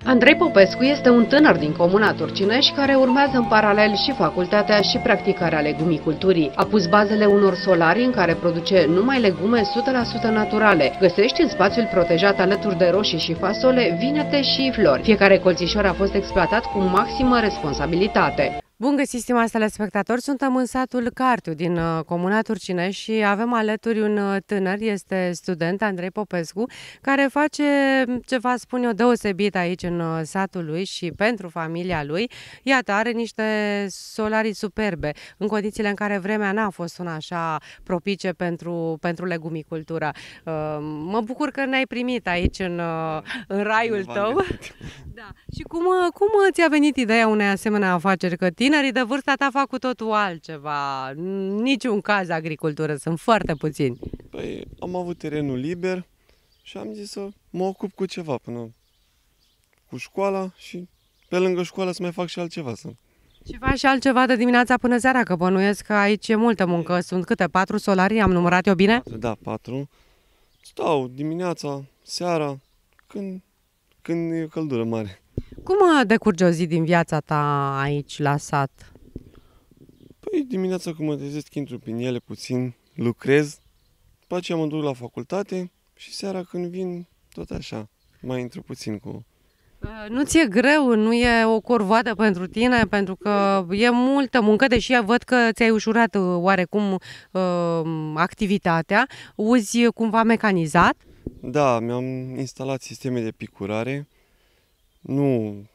Andrei Popescu este un tânăr din comuna Turcinești care urmează în paralel și facultatea și practicarea legumiculturii. A pus bazele unor solari în care produce numai legume 100% naturale. Găsești în spațiul protejat alături de roșii și fasole, vinete și flori. Fiecare colțișor a fost exploatat cu maximă responsabilitate. Bun găsit, stimați telespectatori! Suntem în satul Cartiu din comuna Turcinești și avem alături un tânăr, este student, Andrei Popescu, care face ceva, spun eu, deosebit aici în satul lui și pentru familia lui. Iată, are niște solarii superbe, în condițiile în care vremea n-a fost una așa propice pentru legumicultură. Mă bucur că ne-ai primit aici în raiul tău. Da. Și cum ți-a venit ideea unei asemenea afaceri? Că tinerii de vârsta ta fac cu totul altceva, niciun caz agricultură, sunt foarte puțini. Păi, am avut terenul liber și am zis să mă ocup cu ceva până cu școala și pe lângă școală să mai fac și altceva. Și faci și altceva de dimineața până seara, că bănuiesc că aici e multă muncă. Sunt câte? 4 solari? Am numărat eu bine? 4, da, 4. Stau dimineața, seara, când e căldură mare. Cum decurge o zi din viața ta aici la sat? Păi dimineața când mă trezesc, intru prin ele puțin, lucrez, după aceea mă duc la facultate și seara când vin, tot așa, mai intru puțin cu... Nu ți-e greu? Nu e o corvoadă pentru tine? Pentru că e multă muncă, deși văd că ți-ai ușurat oarecum activitatea. Uzi cumva mecanizat? Da, mi-am instalat sisteme de picurare. Nu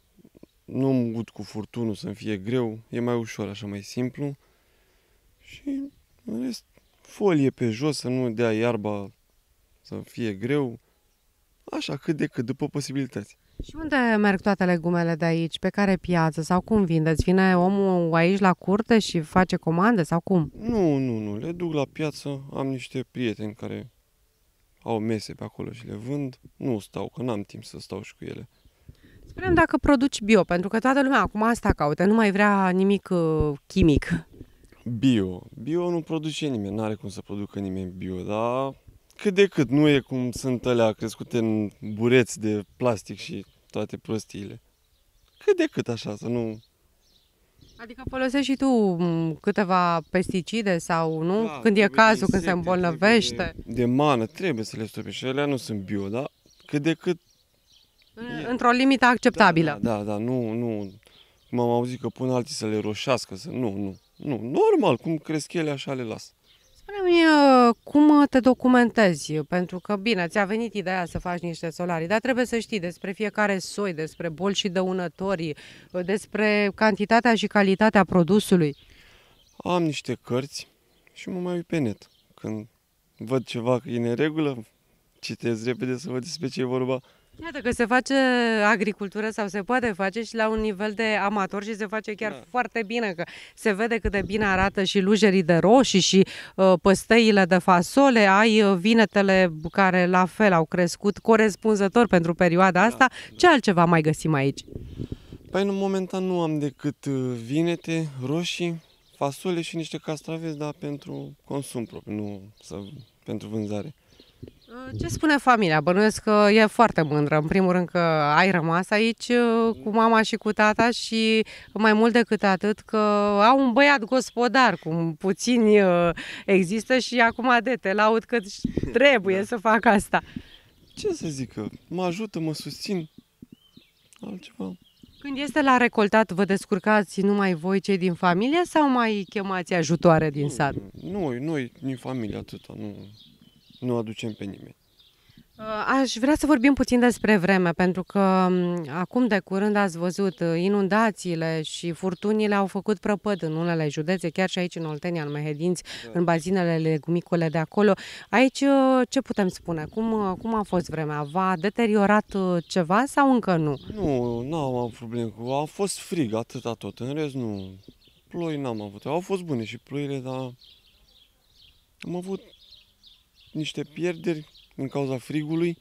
ud cu furtunul să-mi fie greu, e mai ușor, așa mai simplu. Și în rest, folie pe jos, să nu dea iarba să fie greu. Așa, cât de cât, după posibilități. Și unde merg toate legumele de aici? Pe care piață? Sau cum vindeți? Vine omul aici la curte și face comandă sau cum? Nu, le duc la piață, am niște prieteni care au mese pe acolo și le vând. Nu stau, că n-am timp să stau și cu ele. Spune-mi dacă produci bio, pentru că toată lumea acum asta caută, nu mai vrea nimic chimic. Bio nu produce nimeni, n-are cum să producă nimeni bio, dar cât de cât, nu e cum sunt alea crescute în bureți de plastic și toate prostiile. Cât de cât așa, să nu... Adică folosești și tu câteva pesticide sau nu? Da, când e cazul, insecte, când se îmbolnăvește? De mană, trebuie să le stopi și alea nu sunt bio, dar cât de cât... Într-o limită acceptabilă. Da, nu, cum am auzit că pun alții să le roșească, nu, normal, cum cresc ele, așa le las. Spune-mi cum te documentezi, pentru că, bine, ți-a venit ideea să faci niște solarii, dar trebuie să știi despre fiecare soi, despre boli și dăunători, despre cantitatea și calitatea produsului. Am niște cărți și mă mai uit pe net. Când văd ceva că e în neregulă, citesc repede să văd despre ce e vorba. Iată că se face agricultură sau se poate face și la un nivel de amator și se face chiar foarte bine, că se vede cât de bine arată și lujerii de roșii și păstăile de fasole, ai vinetele care la fel au crescut corespunzător pentru perioada asta. Ce altceva mai găsim aici? Păi în momentan nu am decât vinete, roșii, fasole și niște castraveți, dar pentru consum propriu, nu pentru vânzare. Ce spune familia? Bănuiesc că e foarte mândră. În primul rând că ai rămas aici cu mama și cu tata și mai mult decât atât că au un băiat gospodar, cum puțini există și acum te laud că trebuie să fac asta. Ce să zic, că mă ajută, mă susțin, altceva. Când este la recoltat, vă descurcați numai voi cei din familie sau mai chemați ajutoare din sat? Noi din familie atâta, nu aducem pe nimeni. Aș vrea să vorbim puțin despre vreme, pentru că acum de curând ați văzut inundațiile și furtunile au făcut prăpăd în unele județe, chiar și aici în Oltenia, în Mehedinți, în bazinele legumicole de acolo. Aici ce putem spune? Cum a fost vremea? V-a deteriorat ceva sau încă nu? Nu am avut probleme cu... A fost frig, atâta tot. În rest nu. Ploi n-am avut. Au fost bune și ploile, dar am avut niște pierderi din cauza frigului.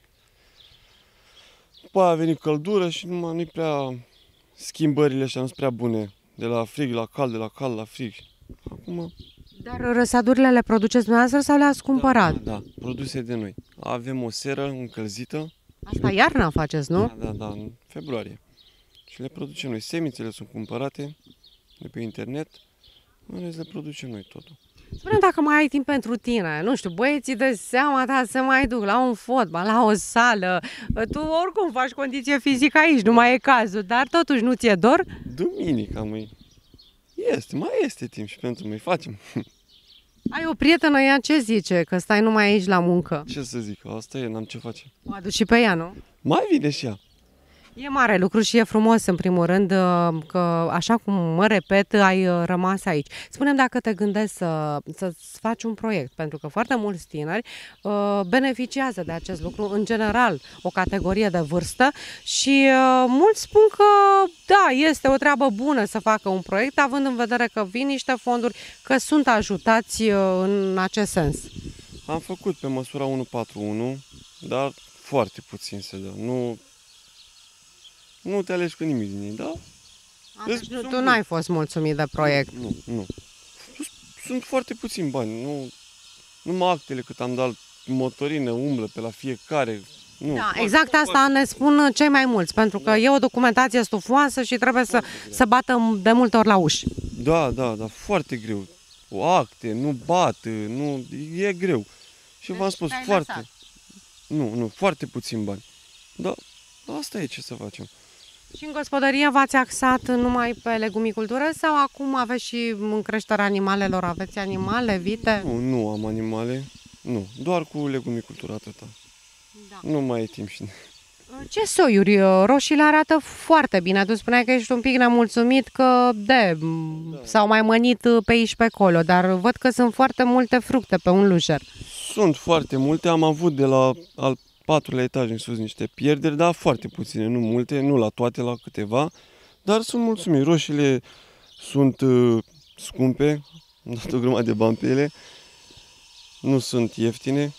După aia a venit căldură și nu-i prea... Schimbările astea nu sunt prea bune. De la frig la cald, de la cald la frig. Acum... Dar răsadurile le produceți dumneavoastră sau le-ați cumpărat? Da, produse de noi. Avem o seră încălzită Asta iarna faceți, nu? Da, da, da, în februarie. Și le producem noi. Semințele sunt cumpărate de pe internet, în rest le producem noi totul. Spune dacă mai ai timp pentru tine, nu știu, băieții de seama ta se mai duc la un fotbal, la o sală, tu oricum faci condiție fizică aici, nu mai e cazul, dar totuși nu ți-e dor? Duminica, mai este timp și pentru noi, facem. Ai o prietenă, ea ce zice, că stai numai aici la muncă? Ce să zic, asta e, n-am ce face. O aduci și pe ea, nu? Mai vine și ea. E mare lucru și e frumos, în primul rând, că, așa cum mă repet, ai rămas aici. Spune-mi dacă te gândești să-ți faci un proiect, pentru că foarte mulți tineri beneficiază de acest lucru, în general, o categorie de vârstă și mulți spun că, da, este o treabă bună să facă un proiect, având în vedere că vin niște fonduri, că sunt ajutați în acest sens. Am făcut pe măsura 141, dar foarte puțin se dă. Nu te alegi cu nimic din ei, da? Deci tu n-ai fost mulțumit de proiect. Nu. Sunt foarte puțini bani. Numai actele cât am dat, motorină, umblă pe la fiecare. Nu, da, exact asta ne spun cei mai mulți, pentru că e o documentație stufoasă și trebuie să bată de multe ori la uși. Da, foarte greu. O acte, nu bată, e greu. Și Deci v-am spus, foarte puțin bani. Da, asta e, ce să facem. Și în gospodărie v-ați axat numai pe legumicultură sau acum aveți și în creșterea animalelor? Aveți animale, vite? Nu am animale, nu, doar cu legumicultura atâta. Da. Nu mai e timp și... Ce soiuri? Roșiile arată foarte bine. Tu spuneai că ești un pic nemulțumit că s-au mai mănit pe aici pe acolo, dar văd că sunt foarte multe fructe pe un lujer. Sunt foarte multe, am avut de la al 4-lea etaj în sus niște pierderi, dar foarte puține, nu multe, nu la toate, la câteva, dar sunt mulțumit. Roșiile sunt scumpe, am dat o grămadă de bani pe ele, nu sunt ieftine.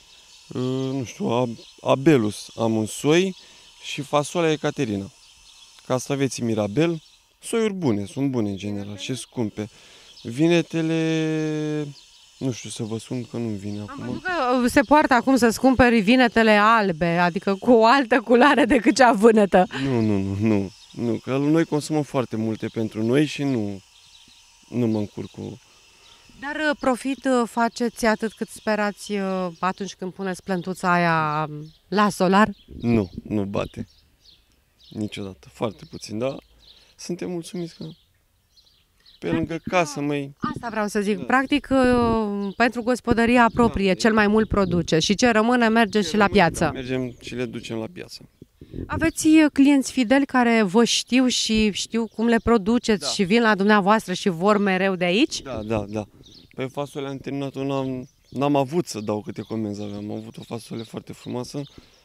Nu știu, Abelus am un soi și fasolea Ecaterina. Castraveții Mirabel, soiuri bune, sunt bune în general și scumpe. Vinetele, nu știu să vă spun că nu-mi vine acum. Am văzut că se poartă acum să-ți cumperi vinetele albe, adică cu o altă culoare decât cea vânătă. Nu, că noi consumăm foarte multe pentru noi și nu mă încurc cu... Dar profit faceți atât cât sperați atunci când puneți plântuța aia la solar? Nu bate. Niciodată. Foarte puțin, dar suntem mulțumiți că pe lângă casă mai... Asta vreau să zic. Da. Practic, pentru gospodăria proprie, cel mai mult produce și ce rămâne merge și la piață. Mergem și le ducem la piață. Aveți clienți fideli care vă știu și știu cum le produceți și vin la dumneavoastră și vor mereu de aici? Da. Pe fasolea am terminat-o, n-am avut să dau câte comenzi aveam. Am avut o fasole foarte frumoasă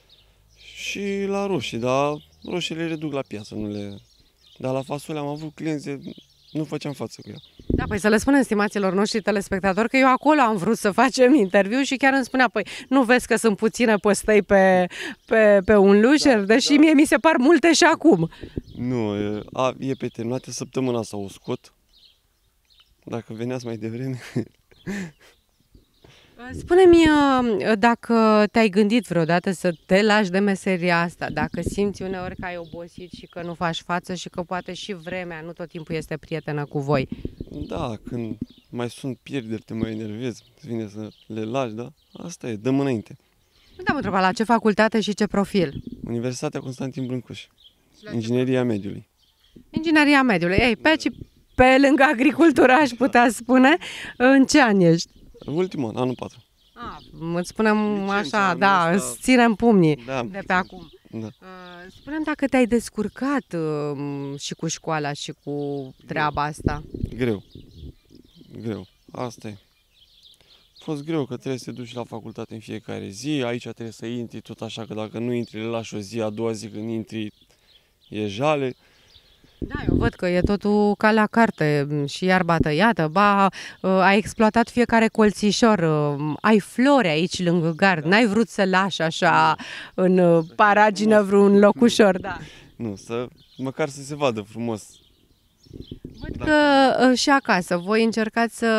și la roșii, dar roșiile le duc la piață, dar la fasole am avut clienți, nu făceam față cu ea. Da, păi să le spunem, stimaților noștri telespectatori, că eu acolo am vrut să facem interviu și chiar îmi spunea, păi nu vezi că sunt puține păstăi pe un lujer, deși mie mi se par multe și acum. Nu, e pe terminate, săptămâna asta o scot. Dacă veneați mai devreme. Spune-mi dacă te-ai gândit vreodată să te lași de meseria asta, dacă simți uneori că ai obosit și că nu faci față și că poate și vremea nu tot timpul este prietenă cu voi. Da, când mai sunt pierderi, te mai enervezi, îți vine să le lași, da? Asta e, dăm înainte. Nu te-am întrebat la ce facultate și ce profil? Universitatea Constantin Brâncuș, Ingineria Mediului. Ingineria Mediului, pe lângă agricultură, aș putea spune. În ce an ești? Ultimul an, anul 4. Îți spunem așa, da, îți ținem pumnii de pe acum. Da. Spune-mi dacă te-ai descurcat și cu școala și cu treaba asta. Greu. Asta e. A fost greu că trebuie să te duci la facultate în fiecare zi, aici trebuie să intri tot așa, că dacă nu intri, le lași o zi, a doua zi când intri, e jale. Da, eu văd că e totul ca la carte și iarba tăiată, ai exploatat fiecare colțișor, ai flori aici lângă gard, n-ai vrut să lași așa în paragină vreun locușor, da. Nu, măcar să se vadă frumos. Văd că și acasă voi încercați să,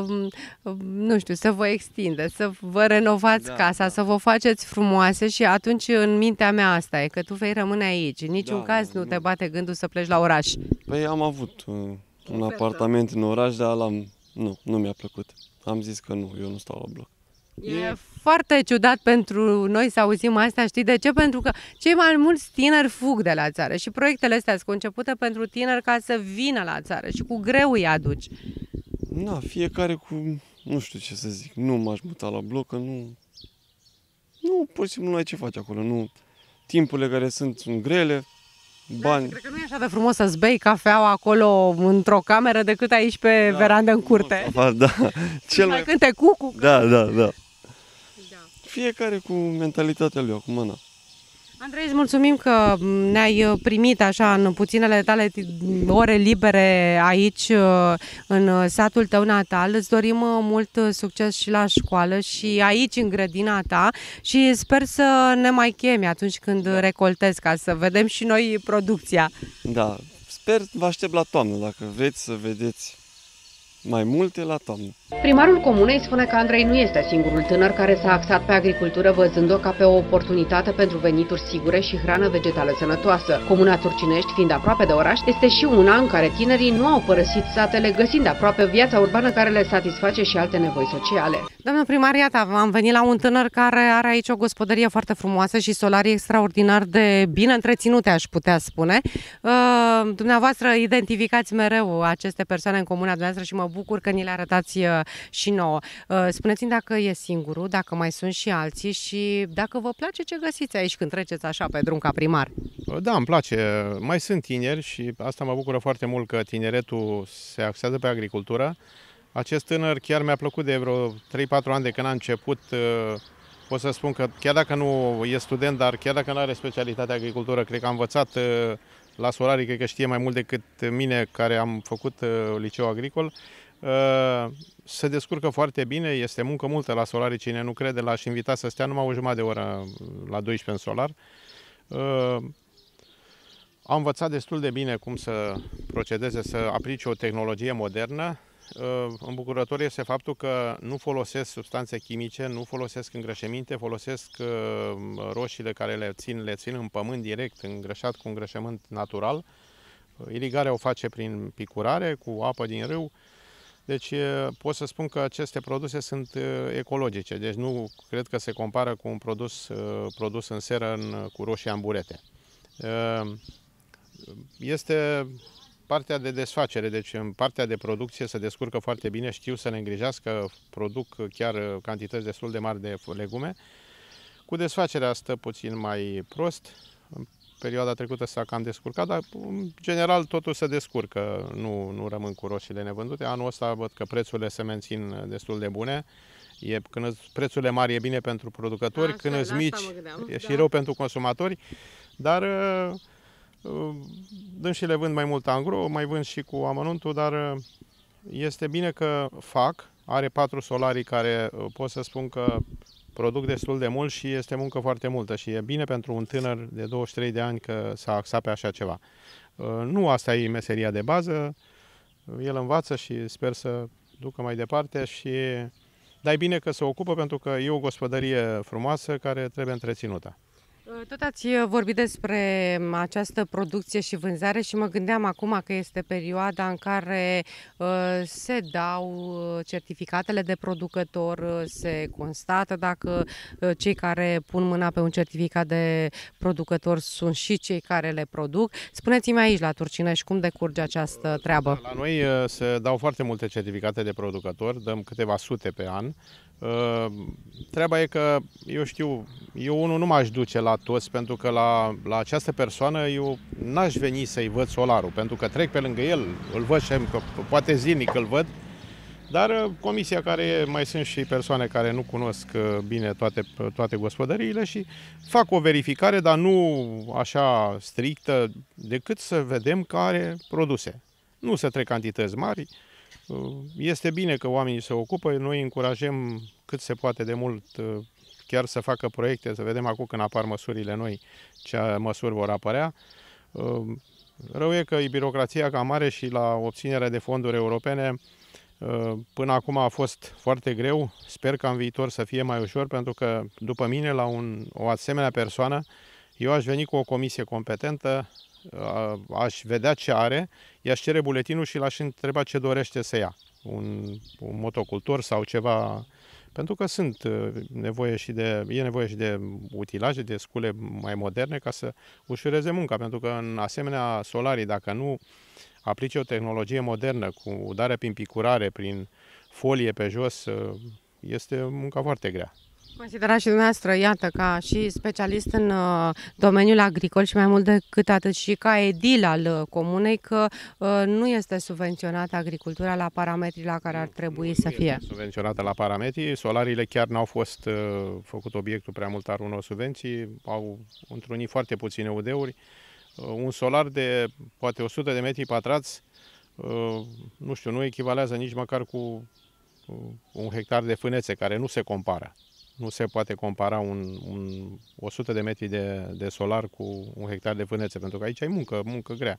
nu știu, să vă extindeți, să vă renovați casa, să vă faceți frumoase și atunci în mintea mea asta e, că tu vei rămâne aici. În niciun caz nu te bate gândul să pleci la oraș. Păi am avut un apartament în oraș, dar nu mi-a plăcut. Am zis că nu, eu nu stau la bloc. E foarte ciudat pentru noi să auzim asta, știi de ce? Pentru că cei mai mulți tineri fug de la țară și proiectele astea sunt concepute pentru tineri ca să vină la țară și cu greu îi aduci. Na, fiecare cu, nu știu ce să zic, nu m-aș muta la bloc, că nu, pur și simplu nu ai ce faci acolo, nu, timpurile care sunt grele, bani. Cred că nu e așa de frumos să-ți bei cafeaua acolo într-o cameră decât aici pe verandă în curte. Da, cel mai cânte cucu. Da. Fiecare cu mentalitatea lui acum, na. Andrei, îți mulțumim că ne-ai primit așa în puținele tale ore libere aici, în satul tău natal. Îți dorim mult succes și la școală și aici, în grădina ta, și sper să ne mai chemi atunci când recoltezi, ca să vedem și noi producția. Da, sper, vă aștept la toamnă, dacă vreți să vedeți mai multe la toamnă. Primarul comunei spune că Andrei nu este singurul tânăr care s-a axat pe agricultură, văzând-o ca pe o oportunitate pentru venituri sigure și hrană vegetală sănătoasă. Comuna Turcinești, fiind aproape de oraș, este și una în care tinerii nu au părăsit satele, găsind aproape viața urbană care le satisface și alte nevoi sociale. Doamnă primar, iată, am venit la un tânăr care are aici o gospodărie foarte frumoasă și solarii extraordinar de bine întreținute, aș putea spune. Dumneavoastră identificați mereu aceste persoane în comuna dumneavoastră și mă bucur că ni le arătați și nouă. Spuneți-mi dacă e singurul, dacă mai sunt și alții și dacă vă place ce găsiți aici când treceți așa pe drum ca primar. Da, îmi place. Mai sunt tineri și asta mă bucură foarte mult că tineretul se axează pe agricultură. Acest tânăr chiar mi-a plăcut de vreo 3-4 ani de când a început. Pot să spun că chiar dacă nu e student, dar chiar dacă nu are specialitatea agricultură, cred că a învățat la solarii, cred că știe mai mult decât mine care am făcut liceu agricol. Se descurcă foarte bine, este muncă multă la solarii, cine nu crede l-aș invita să stea numai o jumătate de oră la 12 în solar. Am învățat destul de bine cum să procedeze, să aplice o tehnologie modernă. Îmbucurător este faptul că nu folosesc substanțe chimice, nu folosesc îngrășăminte, folosesc roșiile care le țin în pământ direct, îngrășat cu îngrășământ natural. Irigarea o face prin picurare, cu apă din râu. Deci pot să spun că aceste produse sunt ecologice, deci nu cred că se compară cu un produs în seră cu roșii amburete. Este partea de desfacere, deci în partea de producție se descurcă foarte bine, știu să le îngrijească, produc chiar cantități destul de mari de legume. Cu desfacerea stă puțin mai prost. În perioada trecută s-a cam descurcat, dar în general totul se descurcă, nu rămân cu roșiile nevândute. Anul ăsta văd că prețurile se mențin destul de bune. Când prețurile mari e bine pentru producători, când îți mici e și rău pentru consumatori, dar dânsii le vând mai mult angro, mai vând și cu amănuntul, dar este bine că are 4 solarii care pot să spun că produc destul de mult și este muncă foarte multă și e bine pentru un tânăr de 23 de ani că s-a axat pe așa ceva. Nu asta e meseria de bază, el învață și sper să ducă mai departe dar e bine că se ocupă pentru că e o gospodărie frumoasă care trebuie întreținută. Tot ați vorbit despre această producție și vânzare și mă gândeam acum că este perioada în care se dau certificatele de producător, se constată dacă cei care pun mâna pe un certificat de producător sunt și cei care le produc. Spuneți-mi aici la Turcinești cum decurge această treabă. La noi se dau foarte multe certificate de producător, dăm câteva sute pe an. Treaba e că, eu unul nu m-aș duce la toți, pentru că la această persoană eu n-aș veni să-i văd solarul, pentru că trec pe lângă el, îl văd și poate zilnic îl văd, dar comisia mai sunt și persoane care nu cunosc bine toate gospodăriile și fac o verificare, dar nu așa strictă, decât să vedem care produse. Nu se trec cantități mari. Este bine că oamenii se ocupă, noi încurajăm cât se poate de mult chiar să facă proiecte, să vedem acum când apar măsurile noi, ce măsuri vor apărea. Rău e că e birocrația cam mare și la obținerea de fonduri europene până acum a fost foarte greu. Sper ca în viitor să fie mai ușor, pentru că după mine, la o asemenea persoană, eu aș veni cu o comisie competentă, aș vedea ce are, i-aș cere buletinul și l-aș întreba ce dorește să ia. Un motocultor sau ceva, pentru că e nevoie și de utilaje, de scule mai moderne ca să ușureze munca, pentru că în asemenea solarii, dacă nu aplice o tehnologie modernă cu darea prin picurare, prin folie pe jos, este munca foarte grea. Considerați și dumneavoastră, iată, ca și specialist în domeniul agricol și mai mult decât atât și ca edil al comunei, că nu este subvenționată agricultura la parametrii la care ar trebui să fie. Subvenționată la parametri, solariile chiar n-au fost făcut obiectul prea mult al unor subvenții, au întrunit foarte puține UD-uri. Un solar de poate 100 de metri pătrați, nu știu, nu echivalează nici măcar cu un hectar de fânețe, care nu se compară. Nu se poate compara 100 de metri de solar cu un hectar de fânețe, pentru că aici e muncă grea.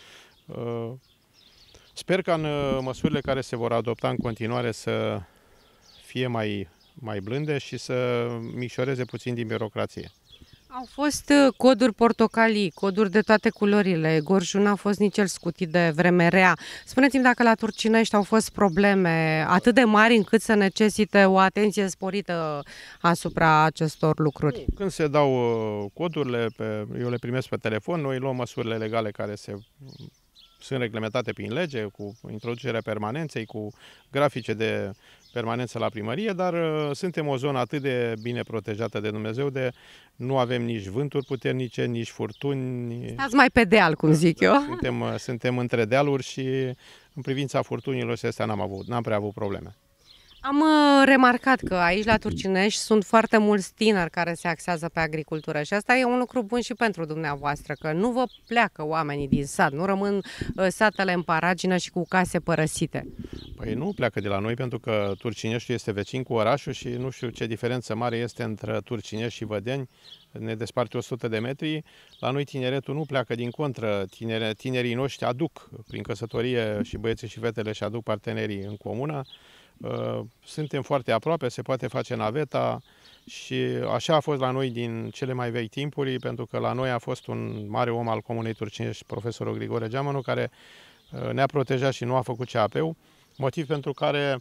Sper că în măsurile care se vor adopta în continuare să fie mai blânde și să micșoreze puțin din birocrație. Au fost coduri portocalii, coduri de toate culorile. Gorjul n-a fost nici el scutit de vreme rea. Spuneți-mi dacă la Turcinești au fost probleme atât de mari încât să necesite o atenție sporită asupra acestor lucruri. Când se dau codurile, eu le primesc pe telefon, noi luăm măsurile legale care sunt reglementate prin lege, cu introducerea permanenței, cu grafice de permanență la primărie, dar suntem o zonă atât de bine protejată de Dumnezeu, nu avem nici vânturi puternice, nici furtuni. Stați mai pe deal, cum zic eu. Suntem între dealuri și în privința furtunilor și astea n-am prea avut probleme. Am remarcat că aici la Turcinești sunt foarte mulți tineri care se axează pe agricultură și asta e un lucru bun și pentru dumneavoastră, că nu vă pleacă oamenii din sat, nu rămân satele în paragină și cu case părăsite. Păi nu pleacă de la noi, pentru că Turcineștiul este vecin cu orașul și nu știu ce diferență mare este între Turcinești și Vădeni. Ne desparte 100 de metri. La noi tineretul nu pleacă, din contră. Tinerii noștri aduc prin căsătorie și băieții și fetele și aduc partenerii în comună. Suntem foarte aproape, se poate face naveta și așa a fost la noi din cele mai vechi timpuri, pentru că la noi a fost un mare om al comunei Turcinești, profesorul Grigore Geamănu, care ne-a protejat și nu a făcut CAP-ul, motiv pentru care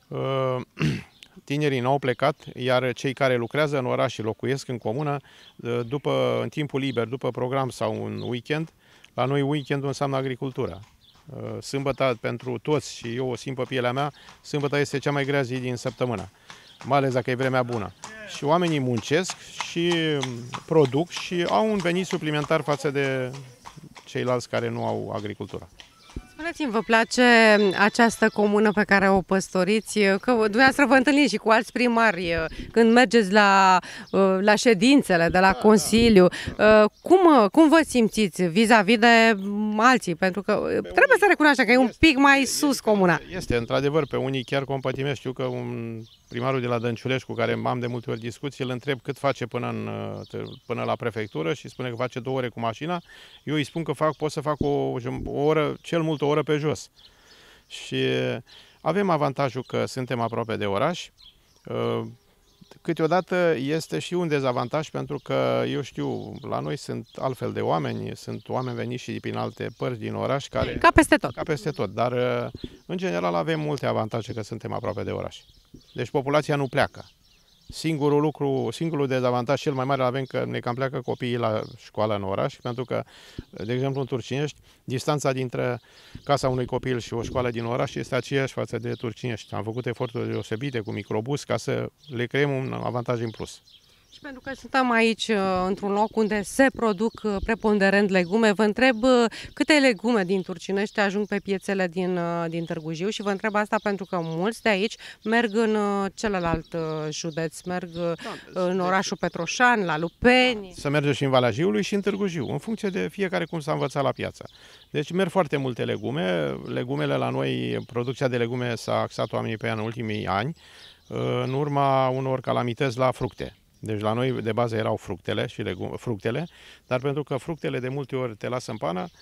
tinerii n-au plecat, iar cei care lucrează în oraș și locuiesc în comună, în timpul liber, după program sau un weekend, la noi weekendul înseamnă agricultura. Sâmbătă pentru toți, și eu o simt pe pielea mea, sâmbătă este cea mai grea zi din săptămână, mai ales dacă e vremea bună. Și oamenii muncesc și produc și au un venit suplimentar față de ceilalți care nu au agricultură. Spuneți-mi, vă place această comună pe care o păstoriți? Că dumneavoastră vă întâlniți și cu alți primari când mergeți la ședințele de la Consiliu. Cum vă simțiți vis-a-vis de alții? Pentru că trebuie să recunoaștem că e un pic mai sus comuna. Este, într-adevăr, pe unii chiar compătimesc. Știu că un primarul de la Dănciulești, cu care am de multe ori discuții, îl întreb cât face până la prefectură și spune că face 2 ore cu mașina. Eu îi spun că pot să fac o oră, cel mult o oră pe jos. Și avem avantajul că suntem aproape de oraș. Câteodată este și un dezavantaj, pentru că, eu știu, la noi sunt altfel de oameni, sunt oameni veniți și din alte părți din oraș care... Ca peste tot. Ca peste tot, dar în general avem multe avantaje că suntem aproape de oraș. Deci populația nu pleacă. Singurul dezavantaj cel mai mare îl avem că ne cam pleacă copiii la școală în oraș, pentru că, de exemplu, în Turcinești, distanța dintre casa unui copil și o școală din oraș este aceeași față de Turcinești. Am făcut eforturi deosebite cu microbus ca să le creăm un avantaj în plus. Și pentru că suntem aici într-un loc unde se produc preponderent legume, vă întreb câte legume din Turcinești ajung pe piețele din Târgu Jiu și vă întreb asta pentru că mulți de aici merg în celălalt județ, merg în orașul Petroșani, la Lupeni. Să merge și în Valea Jiului și în Târgu Jiu, în funcție de fiecare cum s-a învățat la piață. Deci merg foarte multe legume. Legumele la noi, producția de legume s-a axat oamenii pe ea în ultimii ani, în urma unor calamități la fructe. Deci la noi de bază erau fructele, dar pentru că fructele de multe ori te lasă în pană,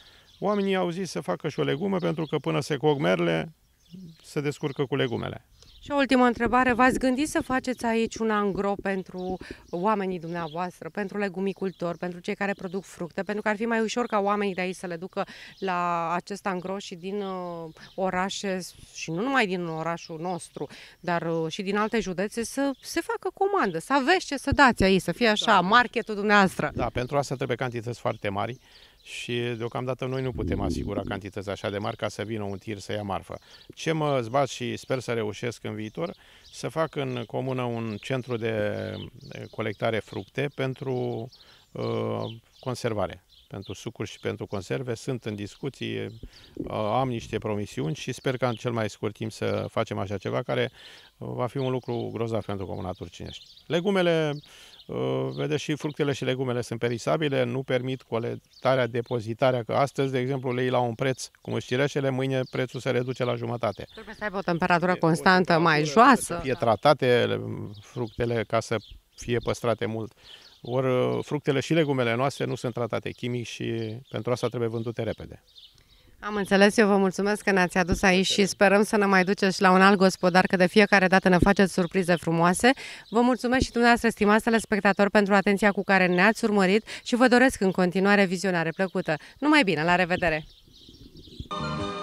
oamenii au zis să facă și o legumă, pentru că până se cog merele, se descurcă cu legumele. Și o ultimă întrebare, v-ați gândit să faceți aici un angro pentru oamenii dumneavoastră, pentru legumicultori, pentru cei care produc fructe, pentru că ar fi mai ușor ca oamenii de aici să le ducă la acest angro și din orașe, și nu numai din orașul nostru, dar și din alte județe, să se facă comandă, să aveți ce să dați aici, să fie așa, marketul dumneavoastră. Da, pentru asta trebuie cantități foarte mari. Și deocamdată noi nu putem asigura cantități așa de mari ca să vină un tir să ia marfă. Ce mă zbat și sper să reușesc în viitor, să fac în comună un centru de colectare fructe pentru conservare, pentru sucuri și pentru conserve. Sunt în discuții, am niște promisiuni și sper că în cel mai scurt timp să facem așa ceva, care va fi un lucru grozav pentru comuna Turcinești. Legumele, vedeți, și fructele și legumele sunt perisabile, nu permit colectarea, depozitarea, că astăzi, de exemplu, le iei la un preț, cum și cireșele, mâine prețul se reduce la jumătate. Trebuie să aibă o temperatură constantă, mai joasă. Să fie tratate fructele ca să fie păstrate mult. Ori fructele și legumele noastre nu sunt tratate chimic și pentru asta trebuie vândute repede. Am înțeles, eu vă mulțumesc că ne-ați adus aici și sperăm să ne mai duceți la un alt gospodar, că de fiecare dată ne faceți surprize frumoase. Vă mulțumesc și dumneavoastră, stimați telespectatori, pentru atenția cu care ne-ați urmărit și vă doresc în continuare vizionare plăcută. Numai bine, la revedere!